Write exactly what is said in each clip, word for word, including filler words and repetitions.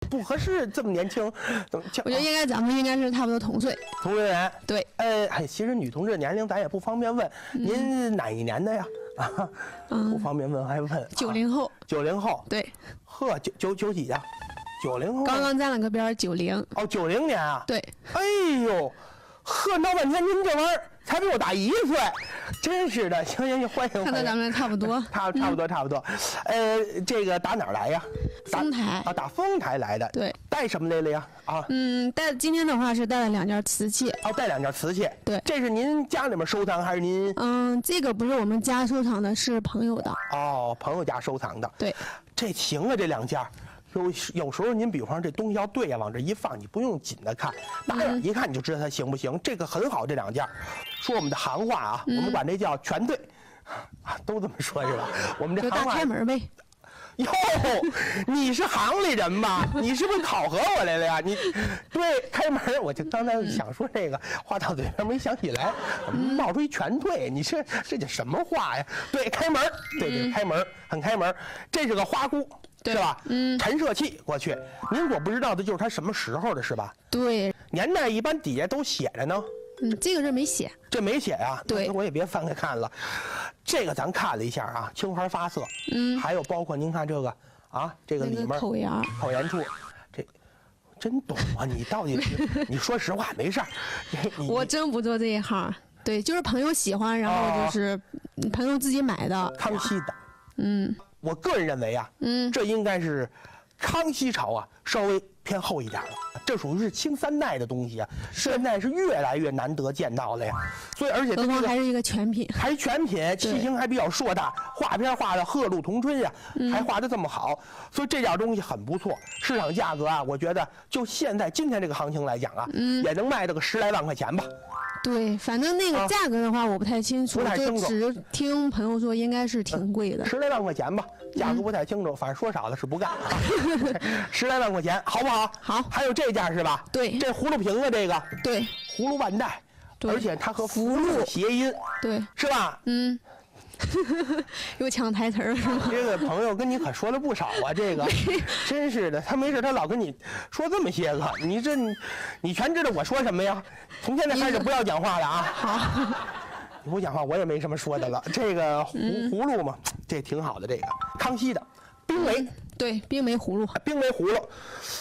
不合适，这么年轻。 我觉得应该咱们应该是差不多同岁。 同龄人。 对。 呃，哎，其实女同志年龄咱也不方便问， 嗯、 您哪一年的呀？啊，嗯、不方便问还问。 九零后。 九零后。 对。 呵，九九九几呀？九零后。 刚刚沾了个边，九零。 哦，九零年啊。 对。 哎呦。呵，闹半天您这玩意儿才比我大一岁，真是的。行行行，欢迎。 看到咱们差不多， 差差不多差不多。呃，这个打哪儿来呀？ 丰台啊，打丰台来的。 对。 带什么来了呀？啊。 嗯，带今天的话是带了两件瓷器。 哦，带两件瓷器。 对。 这是您家里面收藏还是您？ 嗯，这个不是我们家收藏的，是朋友的。 哦，朋友家收藏的。 对。 这行啊，这两件。有有时候您比方说这东西要对呀，往这一放，你不用紧的看，打眼一看你就知道它行不行。这个很好，这两件，说我们的行话啊， 嗯、 我们管这叫全对，啊，都这么说是吧？我们这行话。 就大开门呗。 哟，你是行里人吧？你是不是考核我来了呀？你对开门，我就刚才想说这个话到嘴边没想起来，冒出一全对，你这这叫什么话呀？对，开门，对对，开门，很开门。这是个花箍。是吧？嗯，陈设器过去，您所不知道的就是它什么时候的，是吧？ 对， 年代一般底下都写着呢。 嗯，这个这没写， 这没写呀。 对， 我也别翻开看了。这个咱看了一下啊，青花发色。 嗯， 还有包括您看这个啊，这个里面口沿口沿处，这真懂啊！你到底是你说实话没事儿。 我真不做这一行，对，就是朋友喜欢，然后就是朋友自己买的。 康熙的。 嗯。 我个人认为啊，嗯，这应该是康熙朝啊稍微偏后一点了，这属于是清三代的东西啊，现在是越来越难得见到了呀。所以而且这个还是一个全品， 还全品，器型还比较硕大，画片画的鹤鹿同春呀，嗯、还画的这么好，所以这点东西很不错。市场价格啊，我觉得就现在今天这个行情来讲啊，嗯，也能卖这个十来万块钱吧。 对，反正那个价格的话，我不太清楚， 不太清楚， 就只听朋友说应该是挺贵的， 十来万块钱吧，价格不太清楚，反正说少了是不干。十来万块钱，好不好？ 好。 还有这件是吧？ 对， 这葫芦瓶子这个， 对， 葫芦万代，而且它和福禄谐音， 对， 是吧？ 嗯。又抢台词儿是吗？ 这个朋友跟你可说了不少啊，这个真是的，他没事他老跟你说这么些个，你这你你全知道我说什么呀？从现在开始不要讲话了啊！ 好， 你不讲话我也没什么说的了。这个葫葫芦嘛，这挺好的，这个康熙的冰梅， 对，冰梅葫芦， 冰梅葫芦。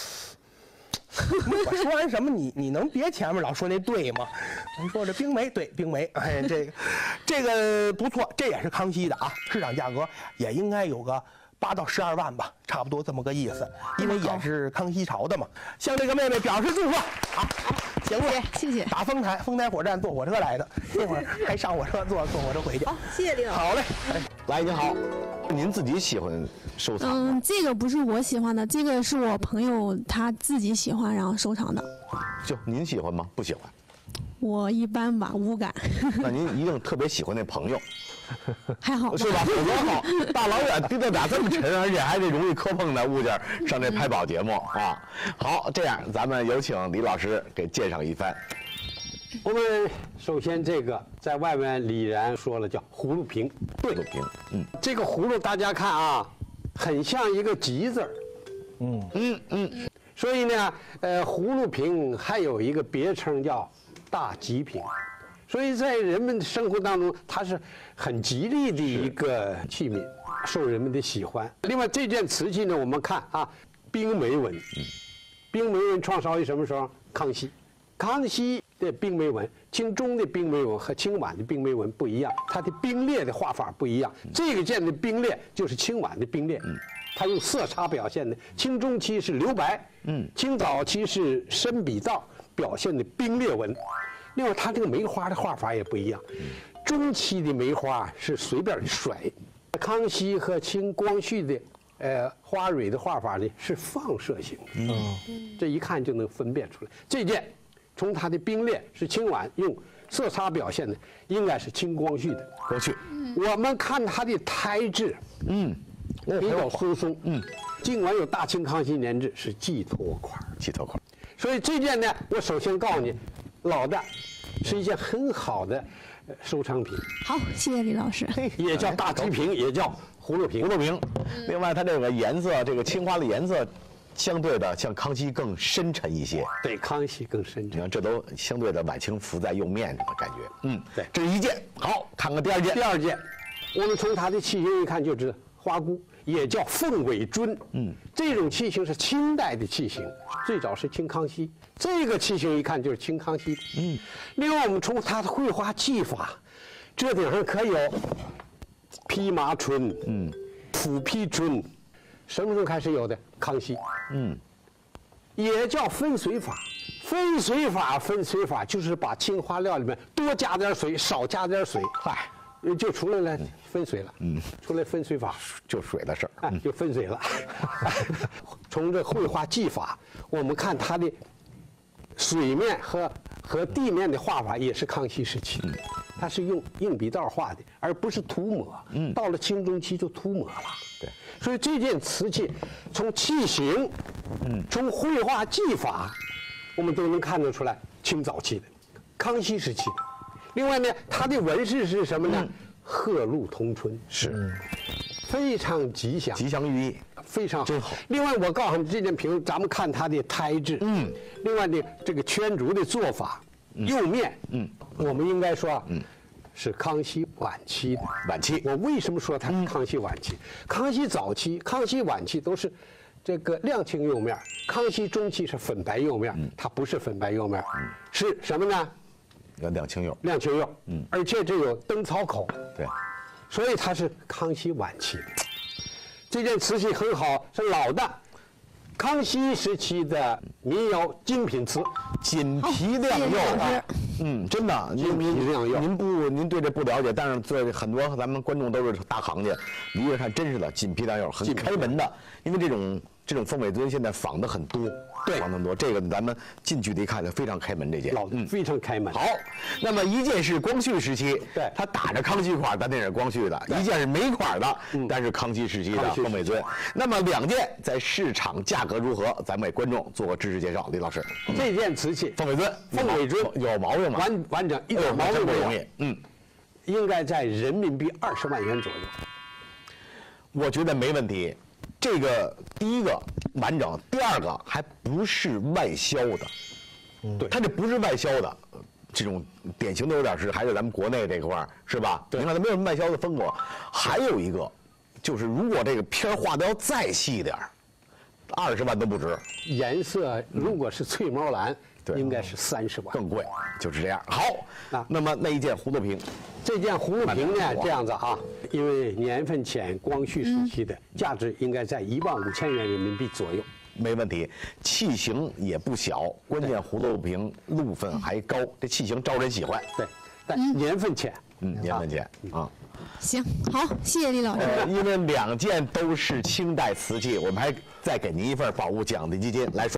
我说完什么你你能别前面老说那对吗？咱说这冰梅对冰梅，哎，这个这个不错，这也是康熙的啊，市场价格也应该有个八到十二万吧，差不多这么个意思，因为也是康熙朝的嘛。向这个妹妹表示祝贺啊！行了， 谢谢。 打丰台，丰台火车站坐火车来的，那会儿还上火车坐坐火车回去。 好，谢谢李老师。 好嘞，哎， 来您好，您自己喜欢收藏吗？ 嗯，这个不是我喜欢的，这个是我朋友他自己喜欢，然后收藏的。 就您喜欢吗？不喜欢？ 我一般吧，无感。 那您一定特别喜欢那朋友。 还好是吧？否则好，大老远提着俩这么沉，而且还得容易磕碰的物件上这拍宝节目啊！好，这样咱们有请李老师给介绍一番。 我们首先这个在外面李然说了叫葫芦瓶， 葫芦瓶，嗯， 这个葫芦大家看啊，很像一个吉字儿， 嗯嗯嗯，所以呢，呃，葫芦瓶还有一个别称叫大吉瓶。所以在人们的生活当中，它是很吉利的一个器皿，受人们的喜欢。另外这件瓷器呢，我们看啊，冰梅纹，冰梅纹创烧于什么时候？康熙，康熙的冰梅纹，清中的冰梅纹和清晚的冰梅纹不一样，它的冰裂的画法不一样。这个件的冰裂就是清晚的冰裂，它用色差表现的。清中期是留白，嗯，清早期是深笔造表现的冰裂纹。另外，它这个梅花的画法也不一样，中期的梅花是随便的甩，康熙和清光绪的，呃，花蕊的画法呢是放射型的，嗯，这一看就能分辨出来。这件从它的冰裂是清晚用色差表现的，应该是清光绪的。 过去， 我们看它的胎质，嗯，比较疏松，嗯，尽管有大清康熙年制是寄托款， 寄托款， 所以这件呢，我首先告诉你，老的。是一件很好的收藏品。 好，谢谢李老师。 也叫大吉瓶，也叫葫芦瓶。 葫芦瓶。另外，它这个颜色，这个青花的颜色， 相对的像康熙更深沉一些。 对，康熙更深沉。 你看，这都相对的晚清浮在釉面上的感觉。嗯， 对， 这是一件。好，看看第二件。 第二件，我们从它的器型一看就知道，花菇也叫凤尾尊。嗯，这种器型是清代的器型，最早是清康熙。这个器型一看就是清康熙。嗯，另外我们从它的绘画技法，这顶上可有披麻皴，嗯，斧劈皴，什么时候开始有的？康熙。嗯，也叫分水法。分水法，分水法就是把青花料里面多加点水，少加点水，嗨，就出来了分水了。嗯，出来分水法， 就水的事儿， 哎，就分水了。从这绘画技法，我们看它的水面和和地面的画法也是康熙时期，它是用硬笔道画的，而不是涂抹。嗯，到了清中期就涂抹了。 对， 所以这件瓷器从器型，嗯，从绘画技法，我们都能看得出来清早期的，康熙时期的。另外呢，它的纹饰是什么呢？嗯、鹤鹿同春， 是， 非常吉祥， 吉祥寓意。 非常好， 真好。 另外，我告诉你这件屏，咱们看它的胎质，嗯，另外呢，这个圈足的做法，釉面，嗯，我们应该说啊，嗯，是康熙晚期的。 晚期， 我为什么说它康熙晚期？康熙早期、康熙晚期都是这个亮青釉面，康熙中期是粉白釉面，它不是粉白釉面，是什么呢？ 要亮青釉， 亮青釉，嗯，而且这有灯槽口， 对， 所以它是康熙晚期的。这件瓷器很好，是老的，康熙时期的民窑精品瓷， 锦皮亮釉啊。嗯，真的， 精皮亮釉。 您不，您对这不了解，但是对很多咱们观众都是大行家，你一看真是的，锦皮亮釉，很开门的。因为这种这种凤尾尊现在仿的很多， 对， 仿的很多。这个咱们近距离看就非常开门，这件老嗯非常开门。 好，那么一件是光绪时期， 对， 它打着康熙款，但那是光绪的；一件是没款的，但是康熙时期的凤尾尊。那么两件在市场价格如何？咱们给观众做个知识介绍。李老师， 这件瓷器凤尾尊， 凤尾尊有毛病吗？ 完完整，一点毛病没有。 嗯， 应该在人民币二十万元左右。 我觉得没问题。这个第一个完整，第二个还不是外销的，对，它这不是外销的，这种典型的有点是还是咱们国内这块儿是吧？你看它没有什么外销的风格。还有一个，就是如果这个片画的要再细点儿，二十万都不值。 颜色如果是翠毛蓝， 对， 应该是三十万， 更贵，就是这样。好，啊，那么那一件葫芦瓶， 这件葫芦瓶呢，这样子啊，因为年份浅，光绪时期的，价值应该在一万五千元人民币左右， 没问题。器型也不小，关键葫芦瓶路分还高，这器型招人喜欢。 对，但年份浅， 嗯，年份浅啊。 行，好，谢谢李老师。 呃，因为两件都是清代瓷器，我们还再给您一份宝物奖励基金来说。